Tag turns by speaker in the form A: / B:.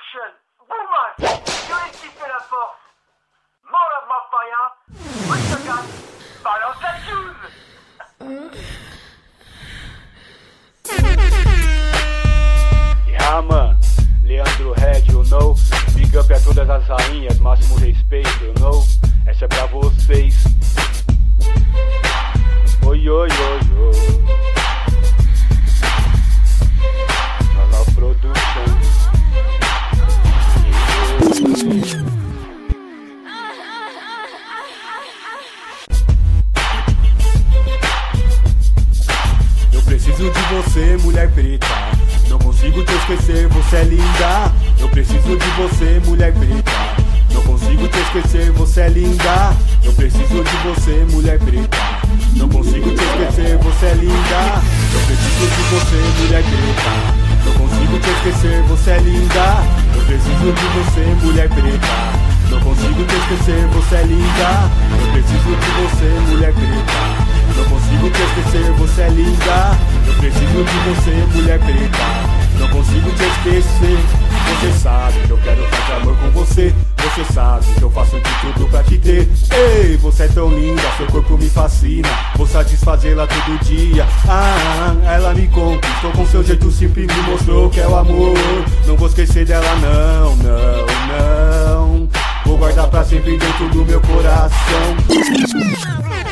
A: Action, woman, celui qui fait la force. M'enlève ma païen, put the gun, balance la fuse.
B: Yeah, man, Leandro Red, you know. Big up a todas as rainhas, máximo respeito, you know. Essa é pra vocês. Oi, oi, oi, oi. Nova produção.
C: Eu preciso de você, mulher preta. Não consigo te esquecer, você é linda. Eu preciso de você, mulher preta. Não consigo te esquecer, você é linda. Eu preciso de você, mulher preta. Não consigo te esquecer, você é linda. Eu preciso de você, mulher preta. Não consigo te esquecer, você é linda. Eu preciso de você, mulher preta. Não consigo te esquecer, você é linda. Eu preciso de você, mulher preta. Não consigo te esquecer, você é linda. Eu preciso de você, mulher preta. Não consigo te esquecer. Você sabe que eu quero fazer amor com você. Você sabe que eu faço de tudo pra te ter. Ei, você é tão linda, seu corpo me fascina. Vou satisfazê-la todo dia. Ela me conquistou com seu jeito simples, me mostrou que é o amor. Não vou esquecer dela não, não, não. Vou guardar pra sempre dentro do meu coração.